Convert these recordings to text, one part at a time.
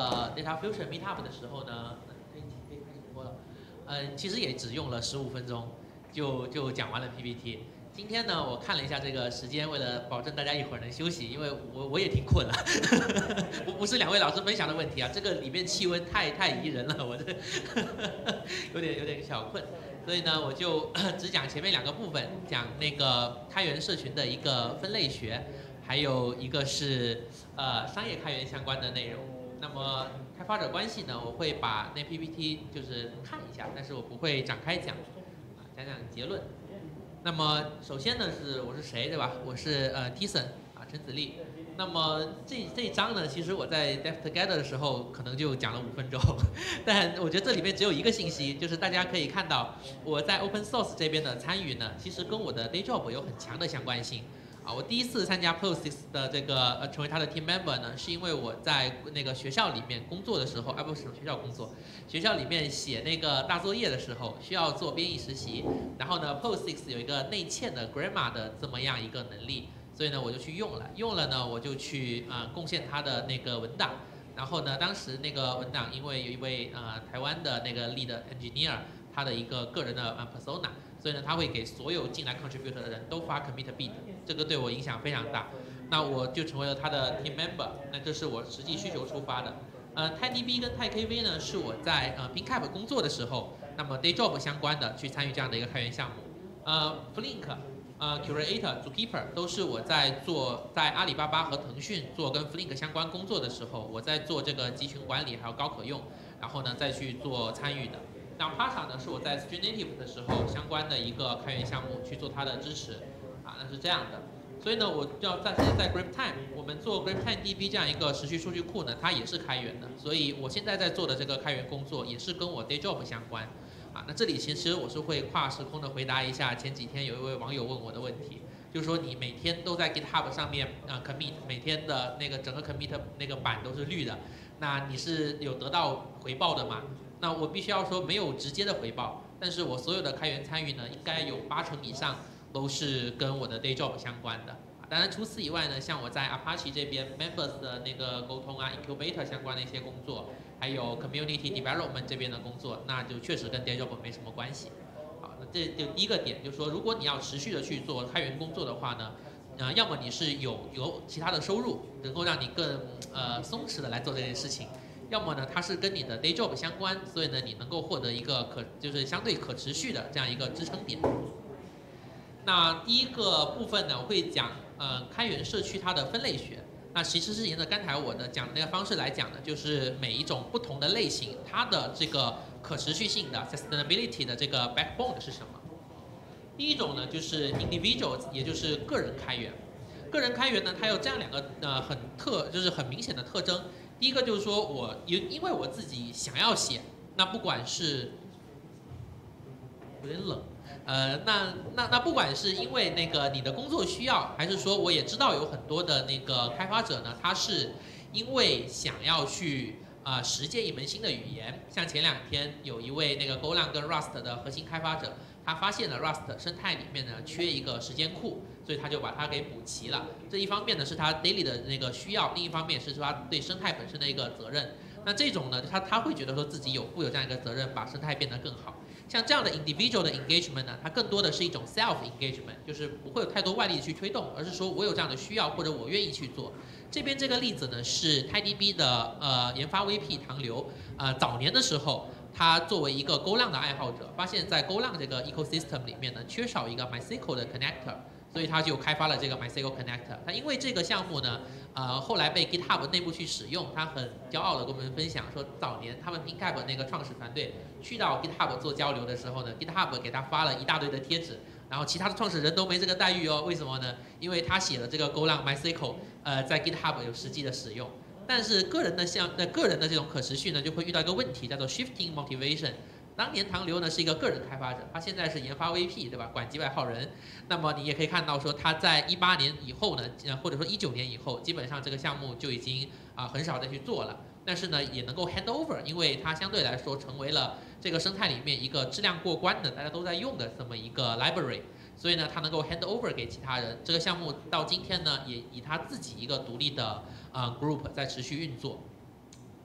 Data Fusion Meetup 的时候呢，可以开始播了。其实也只用了15分钟就讲完了 PPT。今天呢，我看了一下这个时间，为了保证大家一会儿能休息，因为我也挺困了，不是两位老师分享的问题啊，这个里面气温太宜人了，我这有点小困，所以呢，我就只讲前面2个部分，讲那个开源社群的一个分类学，还有一个是商业开源相关的内容。那么开发者关系呢，我会把那 PPT 就是看一下，但是我不会展开讲，讲结论。那么首先呢我是谁对吧？我是Tison陈子立。那么这一章呢，其实我在 Dev Together 的时候可能就讲了5分钟，但我觉得这里面只有一个信息，就是大家可以看到我在 OpenSource 这边的参与呢，其实跟我的 Day Job 有很强的相关性。我第一次参加 OpenSource's 的这个成为他的 Team Member 呢，是因为我在那个学校里面工作的时候，不是学校工作，学校里面写那个大作业的时候需要做编译实习，然后呢 OpenSource 有一个内嵌的 Grammar 的这么样一个能力，所以呢我就去用了呢我就去贡献他的那个文档，然后呢当时那个文档因为有一位台湾的那个 Lead Engineer， 他的一个个人的persona。所以呢，他会给所有进来 contribute 的人都发 commit bid， 这个对我影响非常大。那我就成为了他的 team member， 那这是我实际需求出发的。TiDB 跟 TiKV 呢，是我在PinCap 工作的时候，那么 day job 相关的去参与这样的一个开源项目。Flink、Curator、Zookeeper 都是我在阿里巴巴和腾讯做跟 Flink 相关工作的时候，我在做这个集群管理还有高可用，然后呢再去做参与的。那 Pasha 呢，是我在 Street Native 的时候相关的一个开源项目去做它的支持，那是这样的。所以呢，我要在 GrabTime， 我们做 GrabTime DB 这样一个时序数据库呢，它也是开源的。所以我现在在做的这个开源工作也是跟我 Day Job 相关。那这里其实我是会跨时空的回答一下前几天有一位网友问我的问题，就是说你每天都在 GitHub 上面commit， 每天的那个整个 commit 那个板都是绿的，那你是有得到回报的吗？那我必须要说没有直接的回报，但是我所有的开源参与呢，应该有80%以上都是跟我的 day job 相关的。当然除此以外呢，像我在 Apache 这边 members 的那个沟通Incubator 相关的一些工作，还有 community development 这边的工作，那就确实跟 day job 没什么关系。好，那这就第一个点，就是说如果你要持续的去做开源工作的话呢，要么你是有其他的收入，能够让你更松弛的来做这件事情。要么呢，它是跟你的 day job 相关，所以呢，你能够获得一个就是相对可持续的这样一个支撑点。那第一个部分呢，我会讲开源社区它的分类学。那其实是沿着刚才我的讲的那个方式来讲的，就是每一种不同的类型，它的这个可持续性的 sustainability 的这个 backbone 是什么？第一种呢，就是 individual， 也就是个人开源。个人开源呢，它有这样2个就是很明显的特征。第一个就是说因为我自己想要写，那不管是有点冷，那不管是因为那个你的工作需要，还是说我也知道有很多的那个开发者呢，他是因为想要去实践一门新的语言，像前2天有一位那个 Golang 跟 Rust 的核心开发者，他发现了 Rust 生态里面呢缺一个时间库，所以他就把它给补齐了。这一方面呢是他 daily 的那个需要，另一方面是说他对生态本身的一个责任。那这种呢，他会觉得说自己负有这样一个责任，把生态变得更好。像这样的 individual 的 engagement 呢，它更多的是一种 self engagement， 就是不会有太多外力去推动，而是说我有这样的需要或者我愿意去做。这边这个例子呢是 TiDB 的研发 VP 唐刘，早年的时候。他作为一个 Golang 的爱好者，发现在 Golang 这个 ecosystem 里面呢，缺少一个 MySQL 的 connector， 所以他就开发了这个 MySQL connector。他因为这个项目呢，后来被 GitHub 内部去使用，他很骄傲的跟我们分享说，早年他们 PinCap 那个创始团队去到 GitHub 做交流的时候呢 ，GitHub 给他发了一大堆的贴纸，然后其他的创始人都没这个待遇哦。为什么呢？因为他写了这个 Golang MySQL，在 GitHub 有实际的使用。但是个人的这种可持续呢，就会遇到一个问题，叫做 shifting motivation。当年唐刘呢是一个个人开发者，他现在是研发 VP， 对吧？管几百号人。那么你也可以看到说，他在18年以后呢，或者说19年以后，基本上这个项目就已经很少再去做了。但是呢，也能够 hand over， 因为它相对来说成为了这个生态里面一个质量过关的、大家都在用的这么一个 library。所以呢，它能够 hand over 给其他人。这个项目到今天呢，也以他自己一个独立的group在持续运作。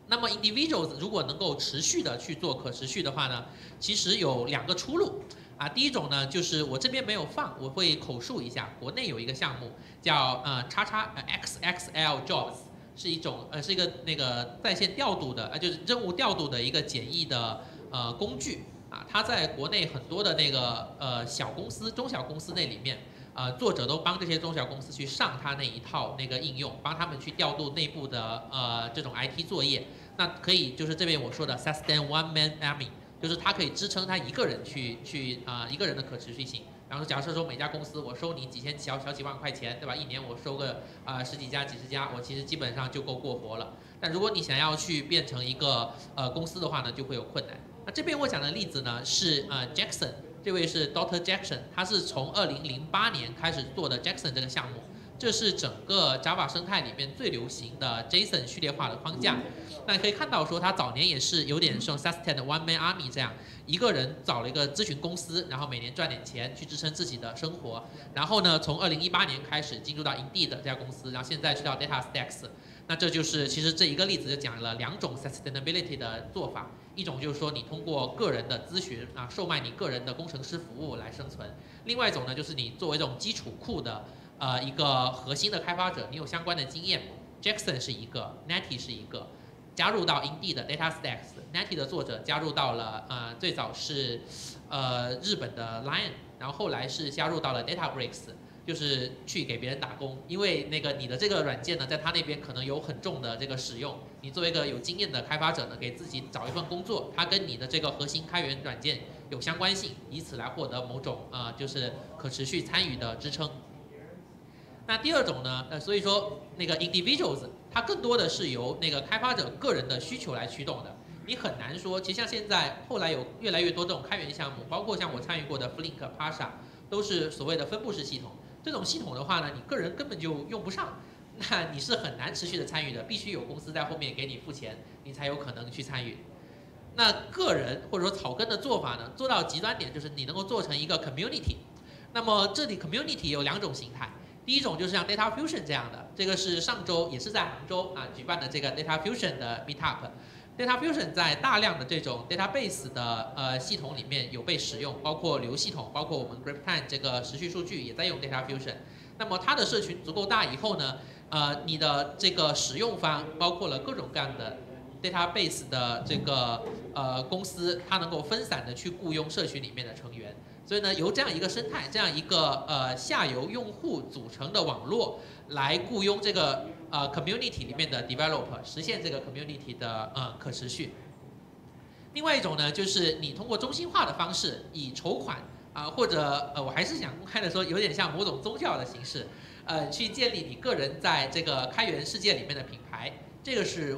那么 individuals 如果能够持续的去做可持续的话呢，其实有2个出路。第一种呢，就是我这边没有放，我会口述一下。国内有一个项目叫XXL Jobs， 是一个那个在线调度的就是任务调度的一个简易的工具它在国内很多的那个小公司、中小公司那里面。作者都帮这些中小公司去上它那一套那个应用，帮他们去调度内部的这种 IT 作业。那可以就是这边我说的 sustain one man army， 就是它可以支撑他一个人一个人的可持续性。然后假设说每家公司我收你几千小几万块钱，对吧？一年我收个10几家、几十家，我其实基本上就够过活了。但如果你想要去变成一个公司的话呢，就会有困难。那这边我讲的例子呢是Jackson。这位是 Dr. Jackson， 他是从2008年开始做的 Jackson 这个项目，这是整个 Java 生态里面最流行的 JSON 序列化的框架。那你可以看到说，他早年也是有点像 Sustain One Man Army 这样，一个人找了一个咨询公司，然后每年赚点钱去支撑自己的生活。然后呢，从2018年开始进入到 Indeed 这家公司，然后现在去到 DataStax。那这就是其实这一个例子就讲了2种 sustainability 的做法，一种就是说你通过个人的咨询售卖你个人的工程师服务来生存；另外一种呢，就是你作为这种基础库的一个核心的开发者，你有相关的经验。Jackson 是一个 ，Netty 是一个，加入到 Indeed 的 DataStax。Netty 的作者加入到了最早是日本的 Lion， 然后后来是加入到了 Databricks。就是去给别人打工，因为那个你的这个软件呢，在他那边可能有很重的这个使用。你作为一个有经验的开发者呢，给自己找一份工作，它跟你的这个核心开源软件有相关性，以此来获得某种就是可持续参与的支撑。那第二种呢，所以说那个 individuals 它更多的是由那个开发者个人的需求来驱动的。你很难说，其实像现在后来有越来越多这种开源项目，包括像我参与过的 Flink、Pasha， 都是所谓的分布式系统。这种系统的话呢，你个人根本就用不上，那你是很难持续的参与的，必须有公司在后面给你付钱，你才有可能去参与。那个人或者说草根的做法呢，做到极端点就是你能够做成一个 community。那么这里 community 有2种形态，第一种就是像 Data Fusion 这样的，这个是上周也是在杭州举办的这个 Data Fusion 的 Meetup。Data Fusion 在大量的这种 database 的系统里面有被使用，包括流系统，包括我们 GrabTime 这个时序数据也在用 Data Fusion。那么它的社群足够大以后呢，你的这个使用方包括了各种各样的 database 的这个公司，它能够分散的去雇佣社群里面的成员。所以呢，由这样一个生态，这样一个下游用户组成的网络来雇佣这个community 里面的 developer， 实现这个 community 的可持续。另外一种呢，就是你通过中心化的方式，以筹款或者我还是想公开的说，有点像某种宗教的形式，去建立你个人在这个开源世界里面的品牌。这个是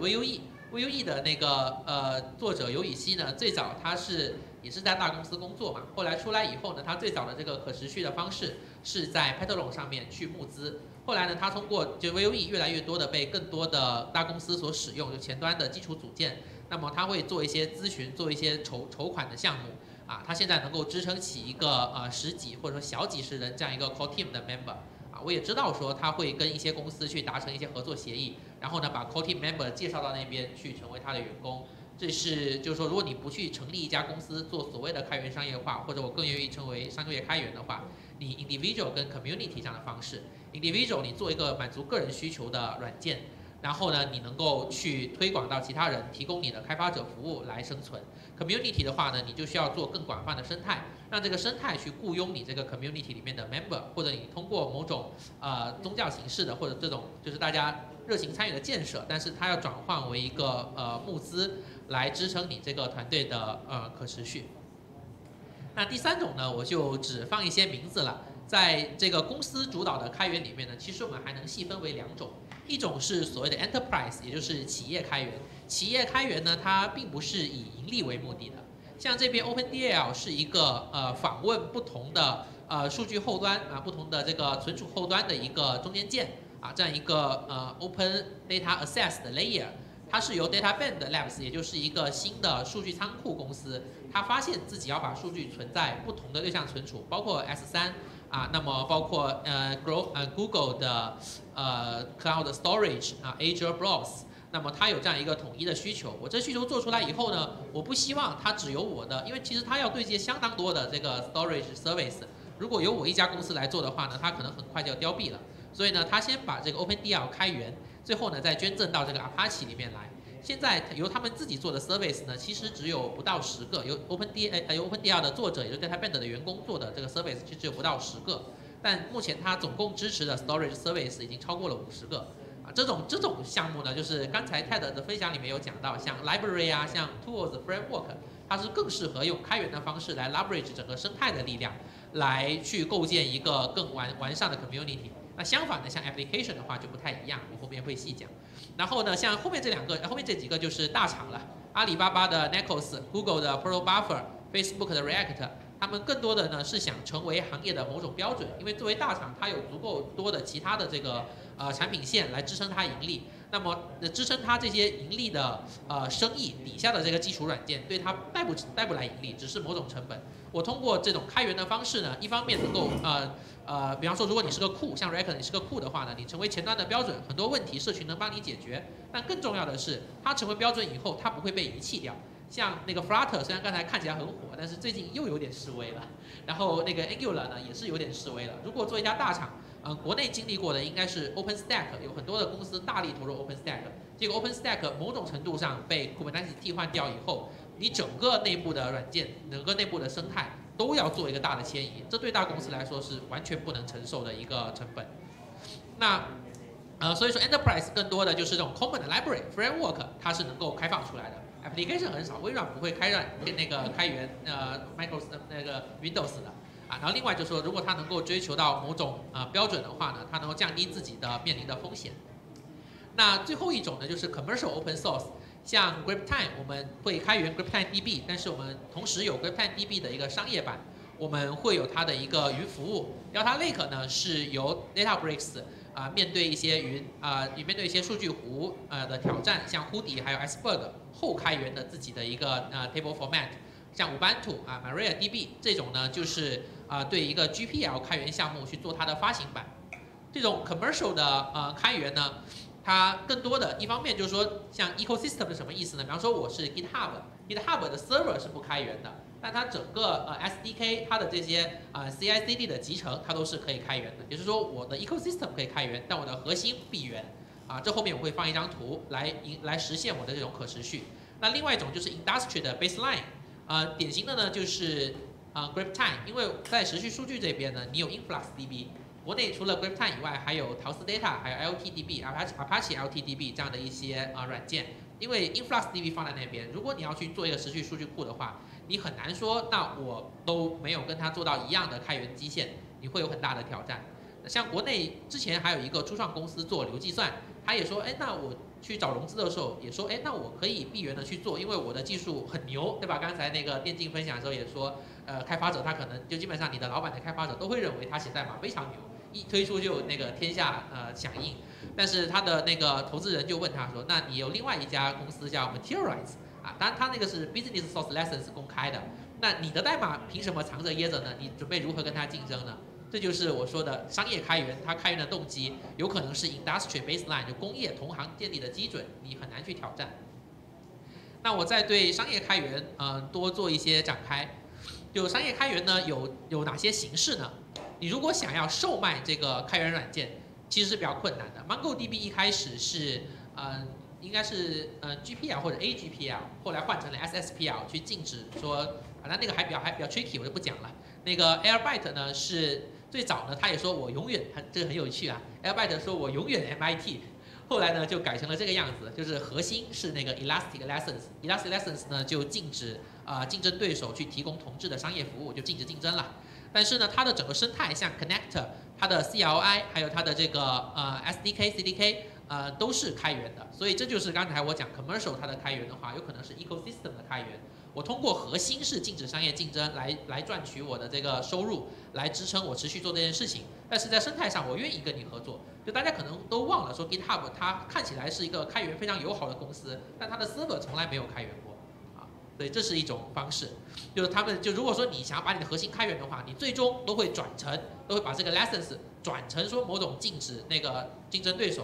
VUE 的那个作者尤以希呢，最早他也是在大公司工作嘛，后来出来以后呢，他最早的这个可持续的方式是在 Petalon 上面去募资。后来呢，他通过就 VUE 越来越多的被更多的大公司所使用，就前端的基础组件。那么他会做一些咨询，做一些筹款的项目他现在能够支撑起一个10几或者说小几十人这样一个 core team 的 member。我也知道说他会跟一些公司去达成一些合作协议，然后呢把 core team member 介绍到那边去成为他的员工。这是就是说，如果你不去成立一家公司做所谓的开源商业化，或者我更愿意称为商业开源的话，你 individual 跟 community 这样的方式 ，individual 你做一个满足个人需求的软件，然后呢你能够去推广到其他人，提供你的开发者服务来生存。community 的话呢，你就需要做更广泛的生态，让这个生态去雇佣你这个 community 里面的 member， 或者你通过某种宗教形式的，或者这种就是大家热情参与的建设，但是它要转换为一个募资来支撑你这个团队的可持续。那第3种呢，我就只放一些名字了。在这个公司主导的开源里面呢，其实我们还能细分为2种，一种是所谓的 enterprise， 也就是企业开源。企业开源呢，它并不是以盈利为目的的。像这边 OpenDL 是一个访问不同的数据后端不同的这个存储后端的一个中间件这样一个Open Data Access 的 Layer。它是由 DataBand Labs， 也就是一个新的数据仓库公司，它发现自己要把数据存在不同的对象存储，包括 S3那么包括Google 的Cloud Storage Azure Blob 那么它有这样一个统一的需求。我这需求做出来以后呢，我不希望它只有我的，因为其实它要对接相当多的这个 storage service。如果由我一家公司来做的话呢，它可能很快就要凋敝了。所以呢，它先把这个 OpenDL 开源，最后呢再捐赠到这个 Apache 里面来。现在由他们自己做的 service 呢，其实只有不到10个，由 OpenDL 的作者，也就是 DataBand 的员工做的这个 service， 其实只有不到10个。但目前它总共支持的 storage service 已经超过了50个。这种项目呢，就是刚才 Ted 的分享里面有讲到，像 library 啊，像 tools framework， 它是更适合用开源的方式来 leverage 整个生态的力量，来去构建一个更完善的 community。那相反的，像 application 的话就不太一样，我后面会细讲。然后呢，像后面这几个就是大厂了，阿里巴巴的 Nexus、Google 的 ProBuffer、Facebook 的 React， 他们更多的呢是想成为行业的某种标准，因为作为大厂，它有足够多的其他的这个产品线来支撑它盈利。那么支撑它这些盈利的生意底下的这个基础软件，对它带不来盈利，只是某种成本。我通过这种开源的方式呢，一方面能够比方说，如果你是个库，像 React 你是个库的话呢，你成为前端的标准，很多问题社群能帮你解决。但更重要的是，它成为标准以后，它不会被遗弃掉。像那个 Flutter 虽然刚才看起来很火，但是最近又有点示威了。然后那个 Angular 呢也是有点示威了。如果做一家大厂，国内经历过的应该是 OpenStack， 有很多的公司大力投入 OpenStack。这个 OpenStack 某种程度上被 Kubernetes 替换掉以后，你整个内部的软件、整个内部的生态都要做一个大的迁移，这对大公司来说是完全不能承受的一个成本。那所以说 Enterprise 更多的就是这种 Common 的 Library Framework， 它是能够开放出来的。Application 很少，微软不会开源Microsoft 那个 Windows 的然后另外就是说，如果它能够追求到某种标准的话呢，它能够降低自己的面临的风险。那最后一种呢，就是 Commercial Open Source， 像 GripTime 我们会开源 GripTime DB， 但是我们同时有 GripTime DB 的一个商业版，我们会有它的一个云服务。Delta Lake 呢是由 Databricks面对一些面对一些数据湖的挑战，像 Hoodie 还有 Iceberg 后开源的自己的一个table format， 像 Ubuntu MariaDB 这种呢，就是对一个 GPL 开源项目去做它的发行版。这种 commercial 的开源呢，它更多的一方面就是说，像 ecosystem 是什么意思呢？比方说我是 GitHub 的 server 是不开源的，但它整个SDK 它的这些CI/CD 的集成，它都是可以开源的。也就是说，我的 ecosystem 可以开源，但我的核心闭源这后面我会放一张图来实现我的这种可持续。那另外一种就是 industry 的 baseline，典型的呢就是GripTime， 因为在时序数据这边呢，你有 InfluxDB。国内除了 GripTime 以外，还有陶斯 Data， 还有 LTDB、Apache LTDB 这样的一些软件。因为 InfluxDB 放在那边，如果你要去做一个时序数据库的话，你很难说，那我都没有跟它做到一样的开源基线，你会有很大的挑战。像国内之前还有一个初创公司做流计算，他也说，那我去找融资的时候也说，那我可以闭源的去做，因为我的技术很牛，对吧？刚才那个电竞分享的时候也说，开发者他可能就基本上你的老板的开发者都会认为他写代码非常牛。一推出就那个天下响应，但是他的那个投资人就问他说：“那你有另外一家公司叫 Mobilize 当然他那个是 Business Source License 公开的，那你的代码凭什么藏着掖着呢？你准备如何跟他竞争呢？”这就是我说的商业开源，它开源的动机有可能是 industry baseline， 就工业同行建立的基准，你很难去挑战。那我再对商业开源多做一些展开。就商业开源呢有哪些形式呢？你如果想要售卖这个开源软件，其实是比较困难的。MongoDB 一开始是应该是GPL 或者 AGPL， 后来换成了 SSPL 去禁止说那个还比较 tricky， 我就不讲了。那个 Airbyte 呢是最早呢，他也说我永远，这个很有趣Airbyte 说我永远 MIT， 后来呢就改成了这个样子，就是核心是那个 Elastic License 呢就禁止竞争对手去提供同质的商业服务，就禁止竞争了。但是呢，它的整个生态，像 Connector， 它的 CLI， 还有它的这个SDK、CDK， 都是开源的。所以这就是刚才我讲 commercial 它的开源的话，有可能是 ecosystem 的开源。我通过核心是禁止商业竞争来赚取我的这个收入，来支撑我持续做这件事情。但是在生态上，我愿意跟你合作。就大家可能都忘了说 GitHub 它看起来是一个开源非常友好的公司，但它的 server 从来没有开源过。所以这是一种方式，就是他们如果说你想要把你的核心开源的话，你最终都会把这个 license 转成说某种禁止那个竞争对手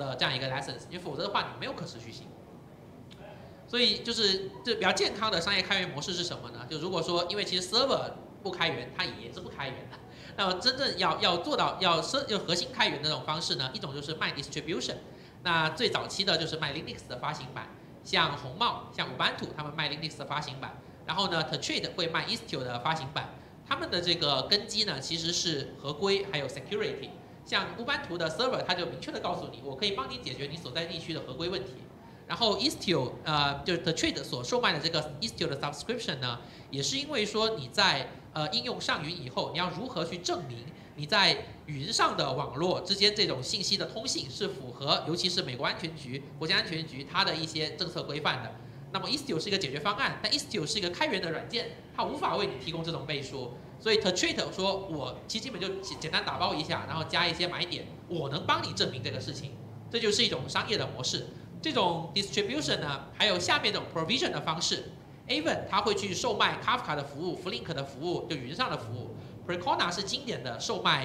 的这样一个 license， 因为否则的话你没有可持续性。所以这比较健康的商业开源模式是什么呢？就如果说，因为其实 server 不开源，它也是不开源的。那么真正要做到要核心开源的这种方式呢，一种就是卖 distribution。那最早期的就是卖 Linux 的发行版，像红帽、像Ubuntu他们卖 Linux 的发行版，然后呢 Trade 会卖 Istio 的发行版。他们的这个根基呢，其实是合规还有 security。像Ubuntu的 server， 它就明确的告诉你，我可以帮你解决你所在地区的合规问题。然后 Istio 就是 The Trade 所售卖的这个 Istio 的 subscription 呢，也是因为说你在应用上云以后，你要如何去证明你在云上的网络之间这种信息的通信是符合，尤其是美国安全局、国家安全局它的一些政策规范的。那么 Istio 是一个解决方案，但 Istio 是一个开源的软件，它无法为你提供这种背书。所以 The Trade 说，我其实基本就简单打包一下，然后加一些买点，我能帮你证明这个事情，这就是一种商业的模式。这种 distribution 呢，还有下面这种 provision 的方式 ，Avon 它会去售卖 Kafka 的服务、Flink 的服务，就云上的服务。Percona 是经典的售卖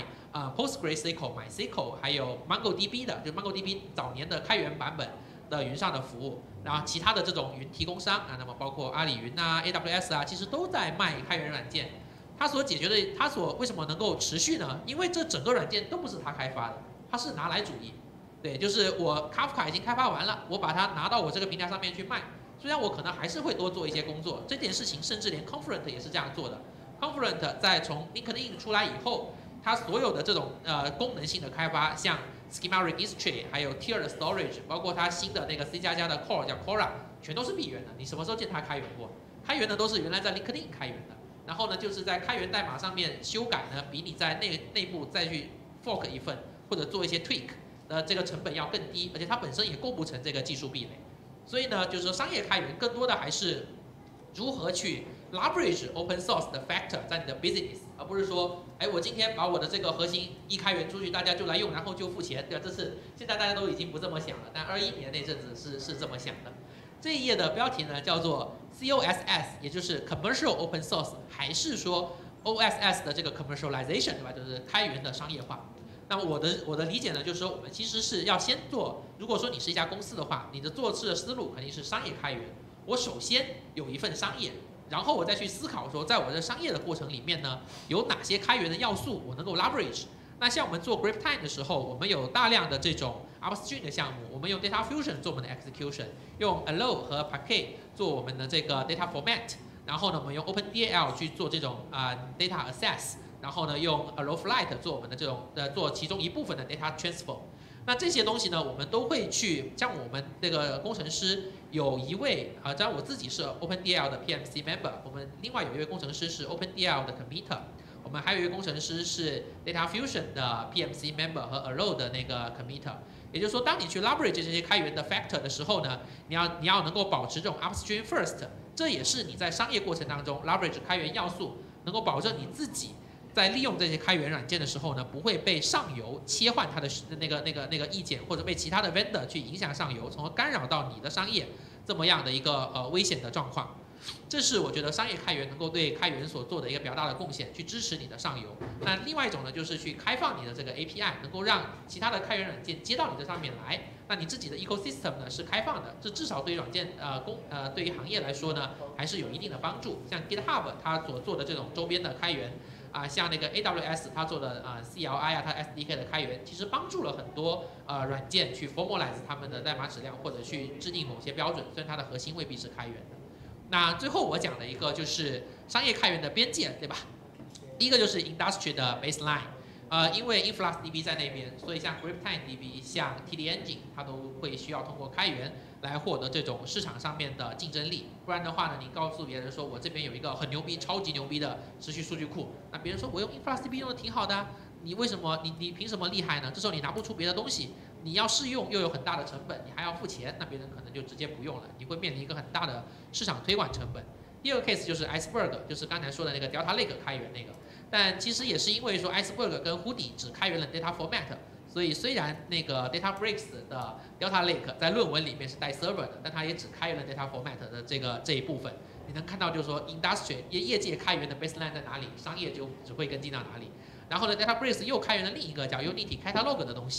PostgreSQL、MySQL， 还有 MongoDB 的，就 MongoDB 早年的开源版本的云上的服务。然后其他的这种云提供商啊，那么包括阿里云啊、AWS 啊，其实都在卖开源软件。它所解决的，它所为什么能够持续呢？因为这整个软件都不是它开发的，它是拿来主义。对，就是我 Kafka 已经开发完了，我把它拿到我这个平台上面去卖。虽然我可能还是会多做一些工作，这件事情甚至连 Confluent 也是这样做的。Confluent 在从 LinkedIn 出来以后，它所有的这种功能性的开发，像 Schema Registry， 还有 Tier Storage， 包括它新的那个 C++ 的 Core 叫 Cora， 全都是闭源的。你什么时候见它开源过？开源的都是原来在 LinkedIn 开源的。然后呢，就是在开源代码上面修改呢，比你在内部再去 fork 一份或者做一些 tweak。这个成本要更低，而且它本身也构不成这个技术壁垒。所以呢，就是说商业开源更多的还是如何去 leverage open source 的 factor 在你的 business， 而不是说，哎，我今天把我的这个核心一开源出去，大家就来用，然后就付钱，对吧？这是现在大家都已经不这么想了，但21年那阵子是这么想的。这一页的标题呢叫做 COSS， 也就是 commercial open source， 还是说 OSS 的这个 commercialization， 对吧？就是开源的商业化。那么我的理解呢，就是说我们其实是要先做，如果说你是一家公司的话，你的做事的思路肯定是商业开源。我首先有一份商业，然后我再去思考说，在我的商业的过程里面呢，有哪些开源的要素我能够 leverage。那像我们做 GripTime 的时候，我们有大量的这种 upstream 的项目，我们用 Data Fusion 做我们的 execution， 用 Allo 和 Parquet 做我们的这个 data format， 然后呢，我们用 OpenDL 去做这种data access。然后呢，用 Allowflight 做我们的这种做其中一部分的 data transfer。那这些东西呢，我们都会去，像我们这个工程师有一位像我自己是 OpenDL 的 PMC member， 我们另外有一位工程师是 OpenDL 的 committer， 我们还有一位工程师是 Data Fusion 的 PMC member 和 Allo 的那个 committer。也就是说，当你去 leverage 这些开源的 factor 的时候呢，你要能够保持这种 upstream first， 这也是你在商业过程当中 leverage 开源要素，能够保证你自己。在利用这些开源软件的时候呢，不会被上游切换它的那个意见，或者被其他的 vendor 去影响上游，从而干扰到你的商业这么样的一个危险的状况。这是我觉得商业开源能够对开源所做的一个比较大的贡献，去支持你的上游。那另外一种呢，就是去开放你的这个 API， 能够让其他的开源软件接到你的上面来。那你自己的 ecosystem 呢是开放的，这至少对于软件对于行业来说呢，还是有一定的帮助。像 GitHub 它所做的这种周边的开源。像那个 AWS 它做的CLI 它 SDK 的开源，其实帮助了很多软件去 formalize 他们的代码质量，或者去制定某些标准，虽然它的核心未必是开源的。那最后我讲的一个就是商业开源的边界，对吧？第一个就是 industry 的 baseline，因为 InfluxDB 在那边，所以像 GripTime-DB、像 TD Engine， 它都会需要通过开源来获得这种市场上面的竞争力。不然的话呢，你告诉别人说我这边有一个很牛逼、超级牛逼的持续数据库，那别人说我用 InfluxDB 用的挺好的，你为什么你凭什么厉害呢？这时候你拿不出别的东西，你要试用又有很大的成本，你还要付钱，那别人可能就直接不用了，你会面临一个很大的市场推广成本。第二个 case 就是 Iceberg， 就是刚才说的那个 Delta Lake 开源那个。但其实也是因为说 Iceberg 跟 Hoodie 只开源了 data format， 所以虽然那个 Databricks 的 Delta Lake 在论文里面是带 server 的，但它也只开源了 data format 的这一部分。你能看到就是说 industry 业界开源的 baseline 在哪里，商业就只会跟进到哪里。然后呢 ，Databricks 又开源了另一个叫 Unity Catalog 的东西，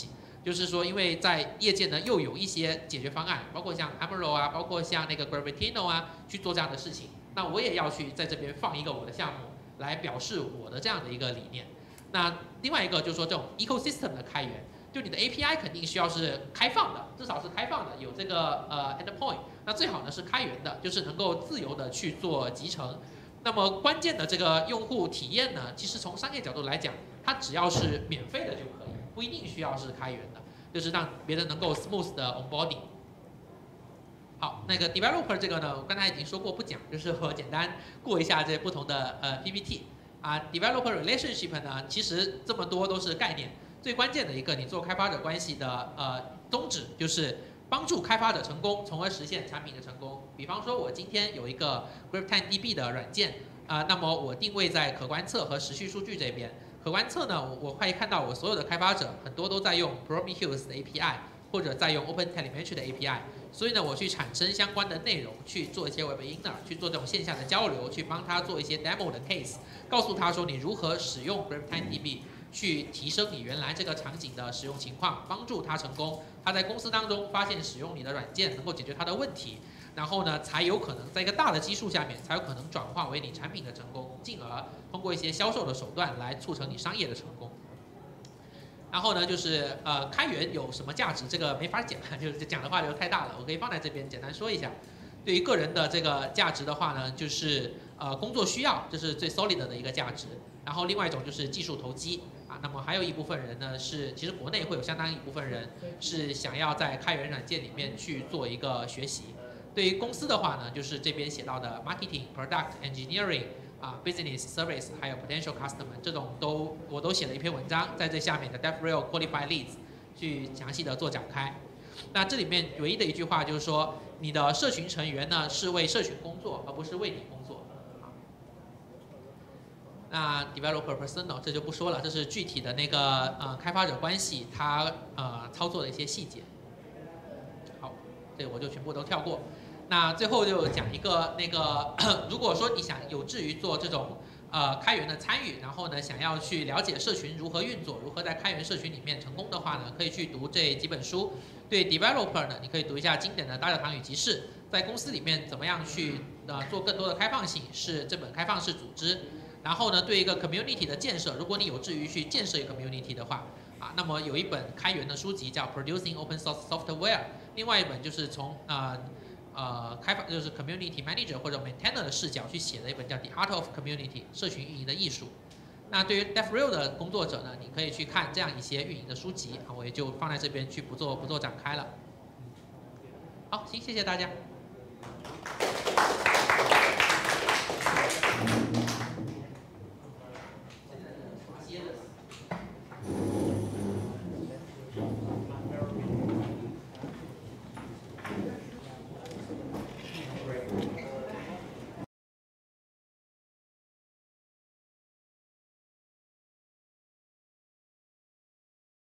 就是说，因为在业界呢又有一些解决方案，包括像 Amaro 啊，包括像那个 Gravitino 啊，去做这样的事情。那我也要去在这边放一个我的项目，来表示我的这样的一个理念。那另外一个就是说这种 ecosystem 的开源，就你的 API 肯定需要是开放的，至少是开放的，有这个endpoint。那最好呢是开源的，就是能够自由的去做集成。那么关键的这个用户体验呢，其实从商业角度来讲，它只要是免费的就可以，不一定需要是开源的，就是让别人能够 smooth 的 onboarding。好，那个 developer 这个呢，我刚才已经说过不讲，就是我简单过一下这不同的PPT。developer relationship 呢，其实这么多都是概念，最关键的一个，你做开发者关系的宗旨就是帮助开发者成功，从而实现产品的成功。比方说，我今天有一个 GraphTimeDB 的软件那么我定位在可观测和时序数据这边。可观测呢，我会看到我所有的开发者很多都在用 Prometheus 的 API， 或者在用 OpenTelemetry 的 API。所以呢，我去产生相关的内容，去做一些 Web Inner， 去做这种线下的交流，去帮他做一些 demo 的 case， 告诉他说你如何使用 GraphTimeDB 去提升你原来这个场景的使用情况，帮助他成功。他在公司当中发现使用你的软件能够解决他的问题，然后呢，才有可能在一个大的基数下面，才有可能转化为你产品的成功，进而通过一些销售的手段来促成你商业的成功。然后呢，就是开源有什么价值？这个没法讲，就是讲的话就太大了。我可以放在这边简单说一下。对于个人的这个价值的话呢，就是工作需要，这是最 solid 的一个价值。然后另外一种就是技术投机那么还有一部分人呢是，其实国内会有相当一部分人是想要在开源软件里面去做一个学习。对于公司的话呢，就是这边写到的 marketing、product engineering。business service 还有 potential customer 这种我都写了一篇文章，在这下面的 DevRel Qualified Leads 去详细的做展开。那这里面唯一的一句话就是说，你的社群成员呢是为社群工作，而不是为你工作。那 developer persona 这就不说了，这是具体的那个开发者关系他操作的一些细节。好，这个我就全部都跳过。那最后就讲一个那个，如果说你想有志于做这种开源的参与，然后呢想要去了解社群如何运作，如何在开源社群里面成功的话呢，可以去读这几本书。对 developer 呢，你可以读一下经典的《大教堂与集市》，在公司里面怎么样去做更多的开放性，是这本开放式组织。然后呢，对一个 community 的建设，如果你有志于去建设一个 community 的话那么有一本开源的书籍叫 Producing OpenSource Software， 另外一本就是从开发就是 community manager 或者 maintainer 的视角去写的一本叫 The Art of Community 社群运营的艺术。那对于 DevRel 的工作者呢，你可以去看这样一些运营的书籍我也就放在这边去不做展开了。好，行，谢谢大家。